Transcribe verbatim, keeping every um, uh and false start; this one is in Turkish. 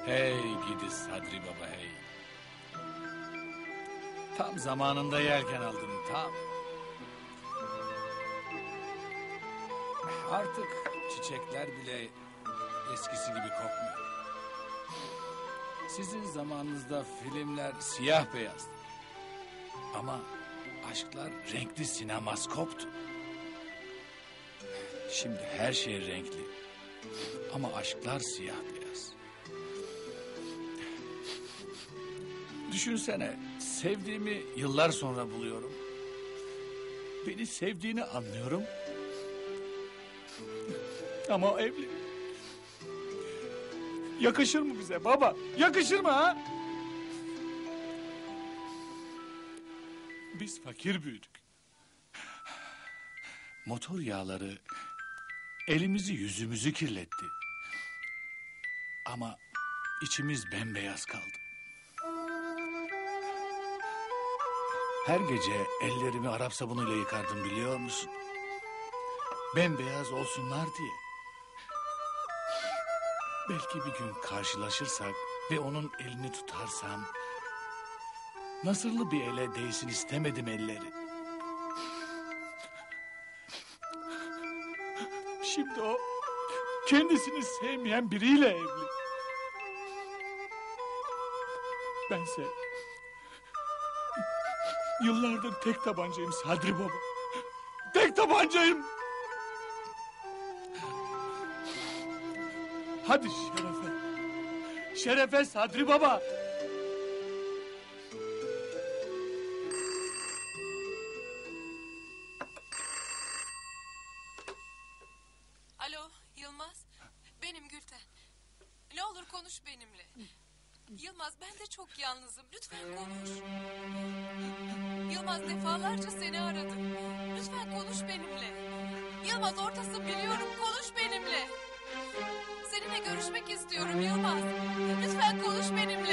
Hey gidi Sadri Baba hey. Tam zamanında yelken aldım tam. Artık çiçekler bile eskisi gibi kokmuyor. Sizin zamanınızda filmler siyah beyazdı. Ama aşklar renkli sinemaskoptu. Şimdi her şey renkli. Ama aşklar siyah beyaz. Düşünsene, sevdiğimi yıllar sonra buluyorum. Beni sevdiğini anlıyorum. Ama o evli. Yakışır mı bize baba? Yakışır mı ha? Biz fakir büyüdük. Motor yağları elimizi yüzümüzü kirletti. Ama içimiz bembeyaz kaldı. Her gece ellerimi Arap sabunuyla yıkardım biliyor musun? Bembeyaz olsunlar diye. Belki bir gün karşılaşırsak ve onun elini tutarsam... nasırlı bir ele değsin istemedim elleri. Şimdi o kendisini sevmeyen biriyle evli. Bense yıllardır tek tabancayım Sadri Baba. Tek tabancayım. Hadi şerefe. Şerefe Sadri Baba. Alo Yılmaz. Benim Gülten. Ne olur konuş benimle. Yılmaz ben de çok yalnızım. Lütfen konuş. Yılmaz defalarca seni aradım. Lütfen konuş benimle. Yılmaz ortasın biliyorum, konuş benimle. Seninle görüşmek istiyorum Yılmaz. Lütfen konuş benimle.